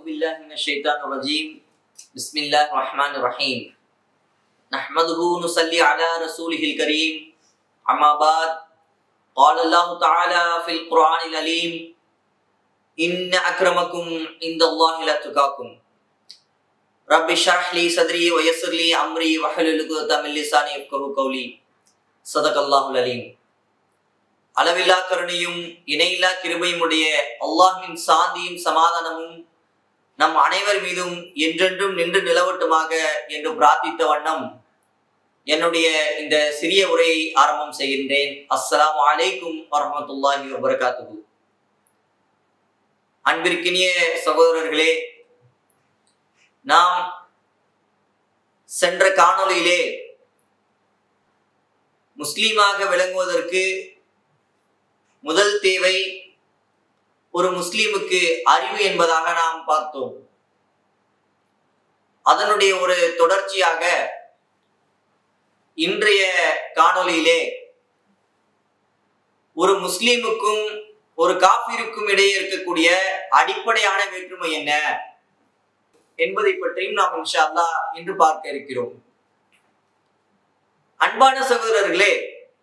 بالله من الشيطان الرجيم بسم الله الرحمن الرحيم نحمده نصلي على رسوله الكريم أما بعد قال الله تعالى في القرآن العليم إن أكرمكم عند الله لأتقاكم رب اشرح لي صدري ويسر لي أمري واحلل عقدة من لساني يفقهوا قولي صدق الله العليم. அளவில்லா கருணையும் இணையில்லா கிருபையும் உடைய அல்லாஹ்வின் சாந்தியும் சமாதானமும் நம் அனைவர் மீதும் என்றென்றும் நின்று நிலவட்டுமாக என்று பிரார்த்தித்த வண்ணம் என்னுடைய இந்த சிறிய உரையை ஆரம்பம் செய்கின்றேன். அஸ்ஸலாமு அலைக்கும் வரஹ்மத்துல்லாஹி வபரகாத்துஹு. அன்பிற்கினிய சகோதரர்களே, நாம் சென்ற காணொளியிலே முஸ்லீமாக விளங்குவதற்கு முதல் தேவை ஒரு முஸ்லிமுக்கு அறிவு என்பதாக நாம் பார்த்தோம். அதனுடைய ஒரு தொடர்ச்சியாக இன்றைய காணொளியிலே ஒரு முஸ்லிமுக்கும் ஒரு காஃபிருக்கும் இடையே இருக்கக்கூடிய அடிப்படையான வேற்றுமை என்ன என்பதை பற்றியும் நாம் இன்ஷா அல்லாஹ் இன்று பார்க்க இருக்கிறோம். அன்பான சகோதரர்களே,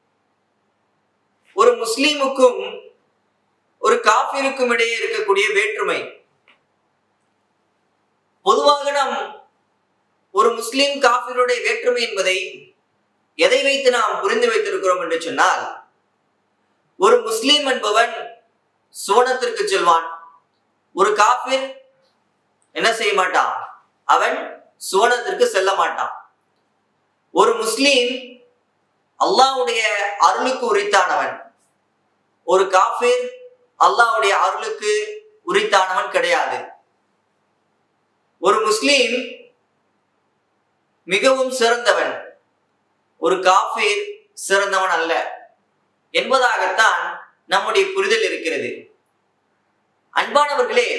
ஒரு முஸ்லிமுக்கும் ஒரு காஃபிருக்கும் இடையே இருக்கக்கூடிய வேற்றுமை, பொதுவாக நாம் ஒரு முஸ்லிம் காஃபிருடைய வேற்றுமை என்பதை எதை வைத்து நாம் புரிந்து வைத்திருக்கிறோம் என்று சொன்னால், ஒரு முஸ்லிம் என்பவன் சுவனத்திற்கு செல்வான், ஒரு காஃபிர் என்ன செய்ய மாட்டான், அவன் சுவனத்திற்கு செல்ல மாட்டான். ஒரு முஸ்லிம் அல்லாஹ்வுடைய அருளுக்கு உரித்தானவன், ஒரு காஃபிர் அல்லாஹ்வுடைய அருளுக்கு உரித்தானவன் கிடையாது. ஒரு முஸ்லிம் மிகவும் சிறந்தவன், ஒரு காஃபிர் சிறந்தவன் அல்ல என்பதாகத்தான் நம்முடைய புரிதல் இருக்கிறது. அன்பானவர்களே,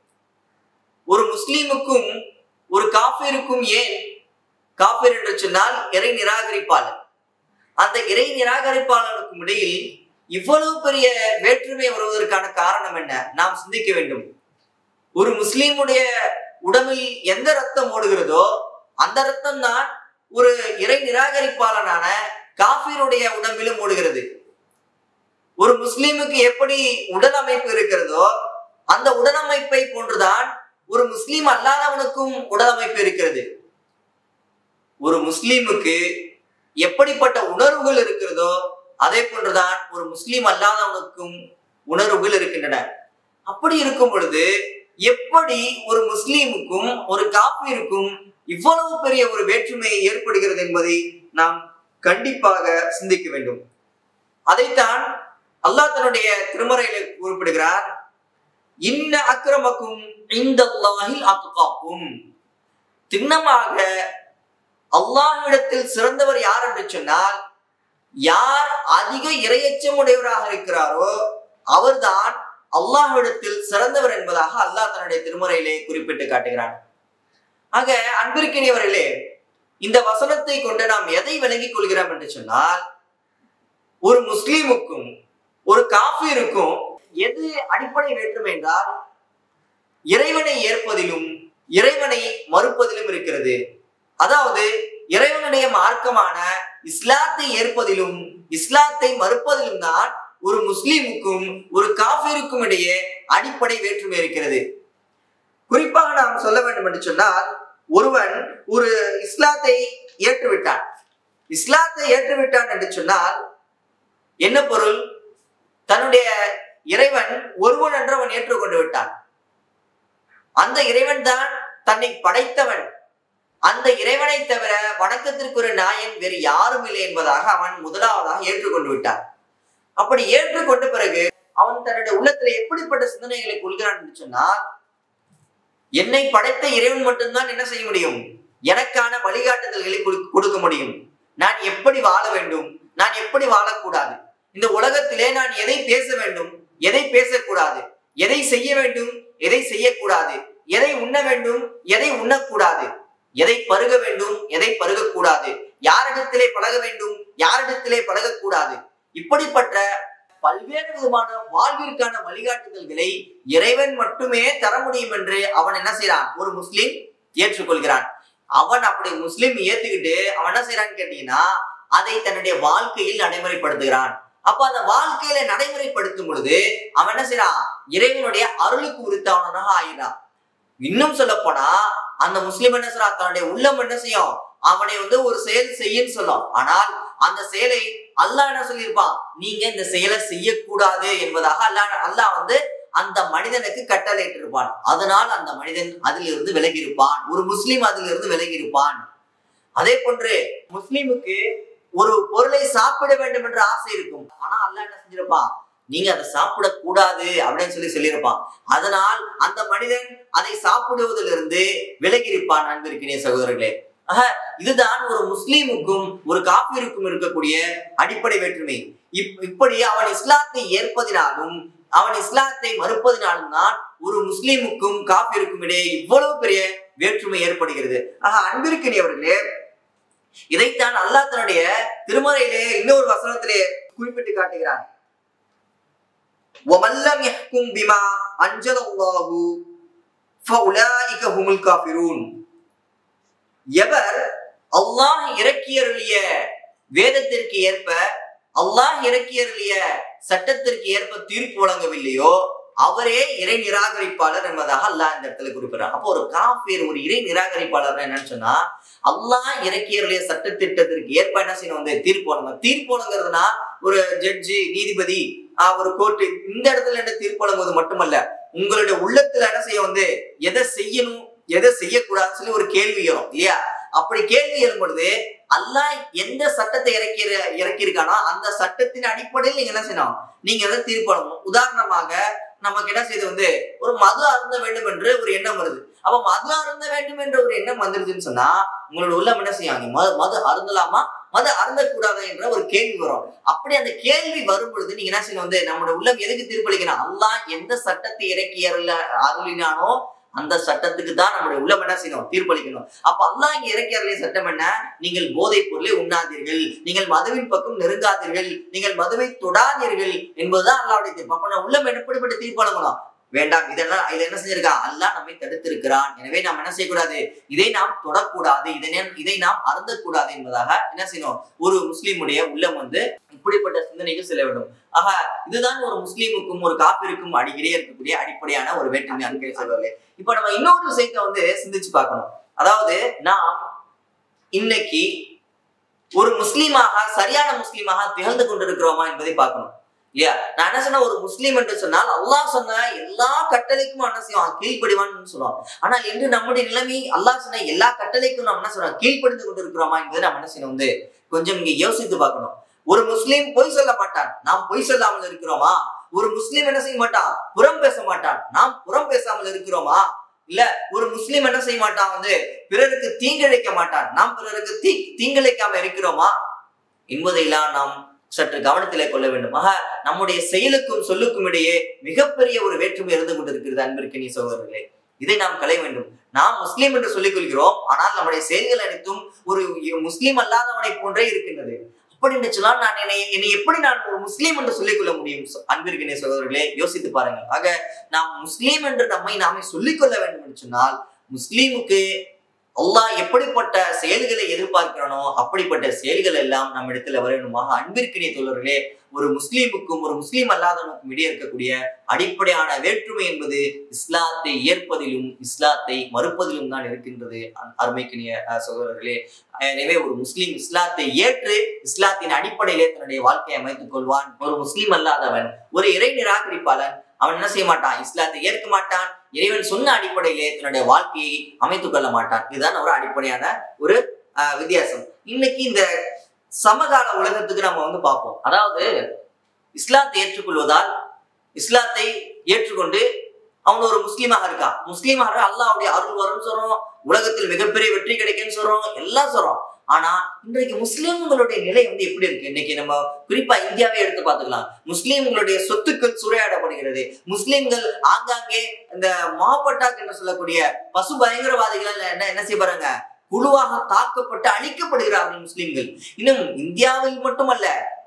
ஒரு முஸ்லிமுக்கும் ஒரு காஃபிருக்கும், ஏன் காஃபிர் என்று சொன்னால் இறை நிராகரிப்பாளர், அந்த இறை நிராகரிப்பாளருக்கும் இடையில் இவ்வளவு பெரிய வேற்றுமை வருவதற்கான காரணம் என்ன? நாம் சிந்திக்க வேண்டும். ஒரு முஸ்லீமுடைய உடம்பில் எந்த ரத்தம் ஓடுகிறதோ அந்த ரத்தம் தான் ஒரு இறை நிராகரிப்பாளனான காஃபிருடைய உடம்பிலும் ஓடுகிறது. ஒரு முஸ்லீமுக்கு எப்படி உடல் அமைப்பு இருக்கிறதோ அந்த உடலமைப்பை போன்றுதான் ஒரு முஸ்லீம் அல்லாதவனுக்கும் உடல் அமைப்பு இருக்கிறது. ஒரு முஸ்லீமுக்கு எப்படிப்பட்ட உணர்வுகள் இருக்கிறதோ அதே போன்றுதான் ஒரு முஸ்லீம் அல்லாதவனுக்கும் உணர்வுகள் இருக்கின்றன. அப்படி இருக்கும் பொழுது எப்படி ஒரு முஸ்லீமுக்கும் ஒரு காஃபிருக்கும் இவ்வளவு பெரிய ஒரு வேற்றுமை ஏற்படுகிறது என்பதை நாம் கண்டிப்பாக சிந்திக்க வேண்டும். அதைத்தான் அல்லாஹ் தன்னுடைய திருமறையில குறிப்பிடுகிறார். இன்ன அக்ரமக்கும் இந்தல்லாஹில் அத்காக்கும். திண்ணமாக அல்லாஹ்விடத்தில் சிறந்தவர் யார் என்று சொன்னால், யார் அதிக இறையச்சம் உடையவராக இருக்கிறாரோ அவர்தான் அல்லாஹ்விடத்தில் சிறந்தவர் என்பதாக அல்லாஹ் தன்னுடைய திருமறையிலே குறிப்பிட்டு காட்டுகிறான். ஆக அன்பிற்கினியவர்களே, இந்த வசனத்தை கொண்டு நாம் எதை விளங்கிக் கொள்கிறோம் என்று சொன்னால், ஒரு முஸ்லிமுக்கும் ஒரு காஃபிருக்கும் எது அடிப்படை வேற்றுமை என்றால், இறைவனை ஏற்பதிலும் இறைவனை மறுப்பதிலும் இருக்கிறது. அதாவது இறைவனுடைய மார்க்கமான இஸ்லாத்தை ஏற்பதிலும் இஸ்லாத்தை மறுப்பதிலும் தான் ஒரு முஸ்லிமுக்கும் ஒரு காஃபிருக்கும் இடையே அடிப்படை வேற்றுமை இருக்கிறது. குறிப்பாக நாம் சொல்ல வேண்டும் என்று சொன்னால், ஒருவன் ஒரு இஸ்லாத்தை ஏற்றுவிட்டான், இஸ்லாத்தை ஏற்றுவிட்டான் என்று சொன்னால் என்ன பொருள்? தன்னுடைய இறைவன் ஒருவன் என்று அவன் ஏற்றுக்கொண்டு விட்டான். அந்த இறைவன் தான் தன்னை படைத்தவன், அந்த இறைவனை தவிர வணக்கத்திற்குரிய நாயன் வேறு யாரும் இல்லை என்பதாக அவன் முதலாவதாக ஏற்றுக்கொண்டு விட்டான். அப்படி ஏற்றுக்கொண்ட பிறகு அவன் தன்னுடைய உள்ளத்துல எப்படிப்பட்ட சிந்தனைகளை கொள்கிறான் என்று சொன்னால், என்னை படைத்த இறைவன் மட்டும்தான் என்ன செய்ய முடியும், எனக்கான வழிகாட்டுதல்களை கொடுக்க முடியும். நான் எப்படி வாழ வேண்டும், நான் எப்படி வாழக்கூடாது, இந்த உலகத்திலே நான் எதை பேச வேண்டும், எதை பேசக்கூடாது, எதை செய்ய வேண்டும், எதை செய்யக்கூடாது, எதை உண்ண வேண்டும், எதை உண்ணக்கூடாது, எதை பருக வேண்டும், எதை பருகக்கூடாது, யாரிடத்திலே பழக வேண்டும், யாரிடத்திலே பழகக்கூடாது, இப்படிப்பட்ட பல்வேறு விதமான வாழ்விற்கான வழிகாட்டுதல்களை இறைவன் மட்டுமே தர முடியும் என்று அவன் என்ன செய்யறான்? ஒரு முஸ்லிம் ஏற்றுக்கொள்கிறான். அவன் அப்படி முஸ்லிம் ஏத்துக்கிட்டு அவன் என்ன செய்யறான்னு கேட்டீங்கன்னா, அதை தன்னுடைய வாழ்க்கையில் நடைமுறைப்படுத்துகிறான். அப்ப அந்த வாழ்க்கையில நடைமுறைப்படுத்தும் பொழுது அவன் என்ன செய்யறான்? இறைவனுடைய அருளுக்கு உரித்தவனாக ஆகிறான். இன்னும் சொல்ல போனா அந்த முஸ்லிம் என்ன செய்யறான்? தன்னுடைய உள்ளம் என்ன செய்யும்? அவனை ஒரு செயல் செய்யன்னு சொல்லும். ஆனால் அந்த செயலை அல்லாஹ் என்ன சொல்லியிருப்பான்? நீங்க இந்த செயலை செய்யக்கூடாது என்பதாக அல்லாஹ் அந்த மனிதனுக்கு கட்டளையிட்டு இருப்பான். அதனால் அந்த மனிதன் அதிலிருந்து விலகி இருப்பான். ஒரு முஸ்லிம் அதிலிருந்து விலகி இருப்பான். அதே போன்று முஸ்லிமுக்கு ஒரு பொருளை சாப்பிட வேண்டும் என்ற ஆசை இருக்கும். ஆனா அல்லாஹ் என்ன செஞ்சிருப்பான்? நீங்க அதை சாப்பிடக்கூடாது அப்படின்னு சொல்லியிருப்பான். அதனால் அந்த மனிதன் அதை சாப்பிடுவதிலிருந்து விலகி இருப்பான். அன்பிற்கினிய சகோதரர்களே, இதுதான் ஒரு முஸ்லீமுக்கும் ஒரு காபிருக்கும் இருக்கக்கூடிய அடிப்படை வேற்றுமை. இப்படி அவன் இஸ்லாத்தை ஏற்பதினாலும் அவன் இஸ்லாத்தை மறுப்பதினாலும் தான் ஒரு முஸ்லீமுக்கும் காபிருக்கும் இடையே இவ்வளவு பெரிய வேற்றுமை ஏற்படுகிறது. அன்பிற்கினியவர்களே, இதைத்தான் அல்லாஹ் தன்னுடைய திருமறையிலே இன்னொரு வசனத்திலே குறிப்பிட்டு காட்டுகிறான். وَمَنْ لَمْ يَحْكُمْ بِمَا أَنزَلَ اللَّهُ فَأُولَئِكَ هُمُ الْكَافِرُونَ. எவர் அல்லாஹ் இறக்கியருளிய வேதத்திற்கு ஏற்ப, அல்லாஹ் இறக்கியருளிய சட்டத்திற்கு ஏற்ப தீர்ப்பு வழங்கவில்லையோ அவரே இறை நிராகரிப்பாளர் என்பதாக அல்லாஹ் இந்த இடத்துல குறிப்பிடுறார். அப்போ ஒரு காஃபிர், ஒரு இறை நிராகரிப்பாளர் என்னன்னு சொன்னா, அல்லாஹ் இறக்கியருளிய சட்ட திட்டத்திற்கு ஏற்ப என்ன செய்யணும்? தீர்ப்பு வழங்க. தீர்ப்பு வழங்குறதுனா ஒரு ஜட்ஜி, நீதிபதி, ஒரு கோர்ட்டு, இந்த இடத்துல என்ன தீர்ப்பு வழங்குவது மட்டுமல்ல, உங்களுடைய உள்ளத்துல என்ன செய்ய எதை செய்யணும் எதை செய்யக்கூடாதுன்னு சொல்லி ஒரு கேள்வி எழும் இல்லையா? அப்படி கேள்வி எழும் பொழுது அல்லாஹ் எந்த சட்டத்தை இறக்கியிருக்கானோ அந்த சட்டத்தின் அடிப்படையில் நீங்க என்ன செய்யணும்? நீங்க அதை தீர்ப்பு வழங்கணும். உதாரணமாக நமக்கு என்ன செய்து ஒரு மது அருந்த வேண்டும் என்று ஒரு எண்ணம் வருது. அப்ப மது அருந்த வேண்டும் என்ற ஒரு எண்ணம் வந்துருச்சுன்னு சொன்னா உங்களோட உள்ளம் என்ன செய்யும்? மது அருந்தலாமா, மது அருந்தக்கூடாது என்ற ஒரு கேள்வி வரும். அப்படி அந்த கேள்வி வரும் பொழுது நீங்க என்ன செய்யணும்? நம்மளோட உள்ளம் எதுக்கு தீர்ப்பளிக்கணும்? அல்லாஹ் எந்த சட்டத்தை இறக்கி அருளினானோ அந்த சட்டத்துக்கு தான் நம்முடைய உள்ளம் என்ன செய்யணும்? தீர்ப்பளிக்கணும். அப்ப அல்லாஹ் இங்க இறக்கி அருளிய சட்டம் என்ன? நீங்கள் போதைப் பொருளை உண்ணாதீர்கள், நீங்கள் மதுவின் பக்கம் நெருங்காதீர்கள், நீங்கள் மதுவை தொடாதீர்கள் என்பதுதான் அல்லாஹ்வுடைய தீர்ப்பு. அப்ப உள்ளம் எப்படிப்பட்ட தீர்ப்பு வழங்கணும்? வேண்டாம், இதெல்லாம் இதை என்ன செஞ்சிருக்கான்? அல்லாஹ் நம்மை தடுத்திருக்கிறான், எனவே நாம் என்ன செய்யக்கூடாது? இதை நாம் தொடக்கூடாது, இதை நாம் அருந்தக்கூடாது என்பதாக என்ன செய்யணும்? ஒரு முஸ்லீமுடைய உள்ளம் இப்படிப்பட்ட சிந்தனைக்கு செல்ல வேண்டும். இதுதான் ஒரு முஸ்லீமுக்கும் ஒரு காப்பிற்கும் அடிக்கடியே இருக்கக்கூடிய அடிப்படையான ஒரு வேற்றுமை. அன்பே சொல்வார்களே, இப்ப நம்ம இன்னொரு விஷயத்தை சிந்திச்சு பார்க்கணும். அதாவது நாம் இன்னைக்கு ஒரு முஸ்லீமாக, சரியான முஸ்லீமாக திகழ்ந்து கொண்டிருக்கிறோமா என்பதை பார்க்கணும் இல்லையா? நான் என்ன சொன்ன, ஒரு முஸ்லீம் என்று சொன்னால் அல்லாஹ் சொன்ன எல்லா கட்டளைக்கும் என்ன செய்வான்? கீழ்ப்படிவான்னு சொல்லுவான். ஆனால் இன்று நம்முடைய நிலைமை, அல்லாஹ் சொன்ன எல்லா கட்டளைக்கும் நம்ம என்ன சொல்றோம்? கீழ்ப்படிந்து கொண்டிருக்கிறோமா என்பதை நம்ம என்ன செய்யணும்? கொஞ்சம் இங்க யோசித்து பார்க்கணும். ஒரு முஸ்லீம் பொய் சொல்ல மாட்டான், நாம் பொய் சொல்லாமல் இருக்கிறோமா? ஒரு முஸ்லீம் என்ன செய்ய மாட்டான்? புறம் பேச மாட்டான், நாம் புறம் பேசாமல் இருக்கிறோமா? இல்ல ஒரு முஸ்லீம் என்ன செய்ய மாட்டான்? பிறருக்கு தீங்கிழைக்க மாட்டான், நாம் பிறருக்கு தீங்கிழைக்காம இருக்கிறோமா என்பதையெல்லாம் நாம் சற்று கவனத்திலே கொள்ள வேண்டும். நம்முடைய செயலுக்கும் சொல்லுக்கும் இடையே மிகப்பெரிய ஒரு வேற்றுமை இருந்து கொண்டிருக்கிறது. அன்பிற்கினிய சகோதரர்களே, இதை நாம் களைய வேண்டும். நாம் முஸ்லீம் என்று சொல்லிக் கொள்கிறோம், ஆனால் நம்முடைய செயல்கள் அனைத்தும் ஒரு முஸ்லீம் அல்லாதவனை போன்றே இருக்கின்றது. அப்படி என்று சொன்னால் என்னை எப்படி நான் ஒரு முஸ்லீம் என்று சொல்லிக் கொள்ள முடியும்? அன்பிற்கினிய சகோதரர்களே, யோசித்து பாருங்கள். ஆக நாம் முஸ்லீம் என்று நாமே சொல்லிக் கொள்ள வேண்டும் என்று சொன்னால், முஸ்லீமுக்கு அல்லாஹ் எப்படிப்பட்ட செயல்களை எதிர்பார்க்கிறானோ அப்படிப்பட்ட செயல்கள் எல்லாம் நம்ம இடத்துல வரணுமாக. அன்பிற்கினிய தோழர்களே, ஒரு முஸ்லீமுக்கும் ஒரு முஸ்லீம் அல்லாதவனுக்கும் இடையே இருக்கக்கூடிய அடிப்படையான வேற்றுமை என்பது இஸ்லாத்தை ஏற்பதிலும் இஸ்லாத்தை மறுப்பதிலும் தான் இருக்கின்றது. அருமைக்கினிய சகோதரர்களே, எனவே ஒரு முஸ்லீம் இஸ்லாத்தை ஏற்று இஸ்லாத்தின் அடிப்படையிலே தன்னுடைய வாழ்க்கையை அமைத்துக் கொள்வான். ஒரு முஸ்லீம் அல்லாதவன், ஒரு இறை நிராகரிப்பாளன், அவன் என்ன செய்ய மாட்டான்? இஸ்லாத்தை ஏற்க மாட்டான், இறைவன் சொன்ன அடிப்படையிலே தன்னுடைய வாழ்க்கையை அமைத்துக் கொள்ள மாட்டான். இதுதான் ஒரு அடிப்படையான ஒரு வித்தியாசம். இன்னைக்கு இந்த சமகால உலகத்துக்கு நம்ம பார்ப்போம். அதாவது இஸ்லாத்தை ஏற்றுக்கொள்வதால், இஸ்லாத்தை ஏற்றுக்கொண்டு அவன் ஒரு முஸ்லீமாக இருக்கான். முஸ்லீமாக அல்லாஹ்வுடைய அருள் வரும்னு சொல்றோம், உலகத்தில் மிகப்பெரிய வெற்றி கிடைக்குன்னு சொல்றோம், எல்லாம் சொல்றோம். ஆனா இன்றைக்கு முஸ்லிம்களுடைய நிலை எப்படி இருக்கு? இன்னைக்கு நம்ம குறிப்பா இந்தியாவே எடுத்து பார்த்துக்கலாம். முஸ்லிம்களுடைய சொத்துக்கள் சூறையாடப்படுகிறது. முஸ்லிம்கள் ஆங்காங்கே இந்த மாப்பட்டாக் என்று சொல்லக்கூடிய பசு பயங்கரவாதிகள் என்ன செய்யறாங்க? குழுவாக தாக்கப்பட்டு அழிக்கப்படுகிறார்கள் முஸ்லிம்கள். இன்னும் இந்தியாவில் மட்டுமல்ல,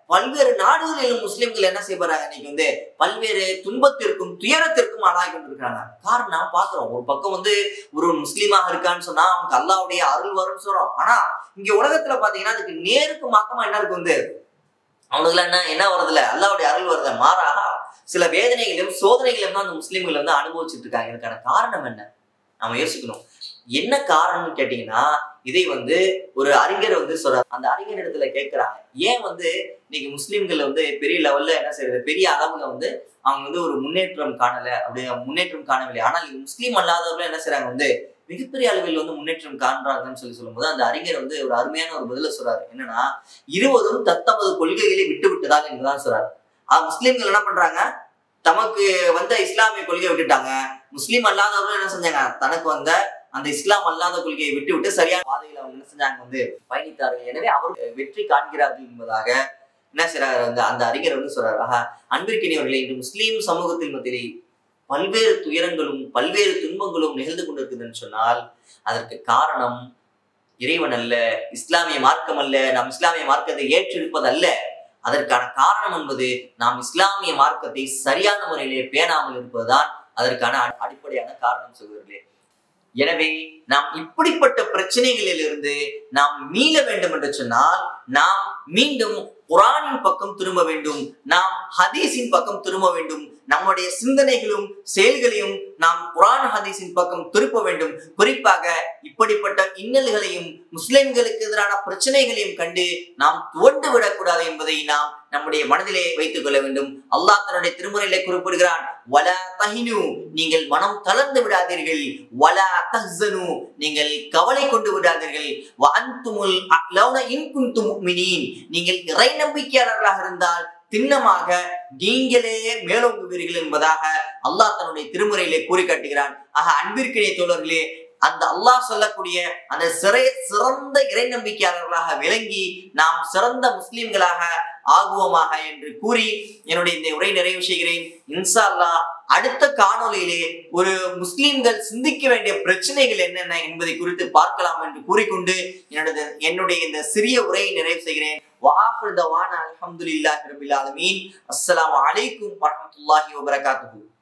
பல்வேறு நாடுகளிலும் முஸ்லிம்கள் என்ன செய்யப்படுறாங்க இன்னைக்கு வந்து பல்வேறு துன்பத்திற்கும் துயரத்திற்கும் ஆளாகி கொண்டிருக்கிறாங்க. காரணம் பாக்குறோம், ஒரு பக்கம் வந்து ஒரு முஸ்லீமாக இருக்கான்னு சொன்னா அவனுக்கு அல்லாஹ்வுடைய அருள் வரும்னு சொல்றோம். ஆனா இங்க உலகத்துல பாத்தீங்கன்னா அதுக்கு நேருக்கு மாத்தமா என்ன இருக்கு வந்து அவனுக்குலாம் என்ன வருதுல அல்லாஹ்வுடைய அருள் வருது, மாறாக சில வேதனைகளையும் சோதனைகளையும் தான் அந்த முஸ்லிம்கள் வந்து அனுபவிச்சுட்டு இருக்காங்க. இதுக்கான காரணம் என்ன நம்ம யோசிக்கணும். என்ன காரணம்னு கேட்டீங்கன்னா இதை வந்து ஒரு அறிஞர் வந்து சொல்றாரு. அந்த அறிஞர் இடத்துல கேட்கிறாங்க, ஏன் வந்து இன்னைக்கு முஸ்லிம்கள் வந்து பெரிய லெவல்ல என்ன செய்யறது, பெரிய அளவுல வந்து அவங்க வந்து ஒரு முன்னேற்றம் காணல, அப்படி முன்னேற்றம் காணவில்லை. ஆனால் முஸ்லீம் அல்லாதவர்கள் என்ன செய்யறாங்க வந்து மிகப்பெரிய அளவில் வந்து முன்னேற்றம் காண்றாங்கன்னு சொல்லும்போது அந்த அறிஞர் வந்து ஒரு அருமையான ஒரு பதில சொல்றாரு. என்னன்னா, இருவரும் தத்தமது கொள்கைகளை விட்டு விட்டதாக என்றுதான் சொல்றாரு. முஸ்லீம்கள் என்ன பண்றாங்க, தமக்கு வந்த இஸ்லாமிய கொள்கையை விட்டுட்டாங்க. முஸ்லீம் அல்லாதவர்கள் என்ன செஞ்சாங்க, தனக்கு வந்த அந்த இஸ்லாம் அல்லாத கொள்கையை விட்டு விட்டு சரியான பாதையில் அவங்க என்ன செஞ்சாங்க வந்து பயணித்தார்கள். எனவே அவர் வெற்றி காண்கிறார்கள் என்பதாக என்ன செய்யறாரு வந்து அந்த அறிஞர் வந்து சொல்றாரு. அன்பிற்கினியவர்களே, இன்று முஸ்லீம் சமூகத்தின் மத்தியிலே பல்வேறு துயரங்களும் பல்வேறு துன்பங்களும் நிகழ்ந்து கொண்டிருக்குதுன்னு சொன்னால் அதற்கு காரணம் இறைவன் அல்ல, இஸ்லாமிய மார்க்கம் அல்ல, நாம் இஸ்லாமிய மார்க்கத்தை ஏற்றிருப்பது அல்ல. அதற்கான காரணம் என்பது நாம் இஸ்லாமிய மார்க்கத்தை சரியான முறையிலே பேணாமல் இருப்பதுதான் அதற்கான அடிப்படையான காரணம் சொல்கிறீர்களே. எனவே நாம் இப்படிப்பட்ட பிரச்சனைகளில் இருந்து நாம் மீள வேண்டும் என்று சொன்னால் நாம் மீண்டும் குர்ஆனின் பக்கம் திரும்ப வேண்டும், நாம் ஹதீஸின் பக்கம் திரும்ப வேண்டும். நம்முடைய சிந்தனைகளும் செயல்களையும் நாம் குர்ஆன் ஹதீஸின் பக்கம் திருப்ப வேண்டும். குறிப்பாக இப்படிப்பட்ட இன்னல்களையும் முஸ்லிம்களுக்கு எதிரான பிரச்சனைகளையும் கண்டு நாம் துவண்டு விடக்கூடாது என்பதை நாம் நம்முடைய மனதிலே வைத்துக் கொள்ள வேண்டும். அல்லாஹ் தன்னுடைய திருமுறையிலே குறிப்பிடுகிறான், வலா தஹினு, நீங்கள் மனம் தளர்ந்து விடாதீர்கள், வலா தஹ்ஸனு, நீங்கள் கவலை கொண்டு விடாதீர்கள், வ அன்துமுல் அலௌன இன் குன்தும் முஃமினீன், நீங்கள் இறை நம்பிக்கையாளர்களாக இருந்தால் திண்ணமாக நீங்களே மேலோங்குவீர்கள் என்பதாக அல்லாஹ் தன்னுடைய திருமுறையிலே கூறி காட்டுகிறான். அன்பிற்கினிய தோழர்களே, அந்த அல்லாஹ் சொல்லக்கூடிய அந்த சிறந்த இறை நம்பிக்கையாளர்களாக விளங்கி நாம் சிறந்த முஸ்லிம்களாக ஆகுவோமாக என்று கூறி என்னுடைய இந்த உரை நிறைவு செய்கிறேன். இன்ஷா அல்லாஹ் அடுத்த காணொலியிலே ஒரு முஸ்லிம்கள் சிந்திக்க வேண்டிய பிரச்சனைகள் என்னென்ன என்பதை குறித்து பார்க்கலாம் என்று கூறிக்கொண்டு என்னுடைய இந்த சிறிய உரையை நிறைவு செய்கிறேன். வஆஃபிரு தவானா அல்ஹம்துலில்லாஹி ரப்பில் ஆலமீன். அஸ்ஸலாமு அலைக்கும் வரஹ்மத்துல்லாஹி வபரகாத்துஹு.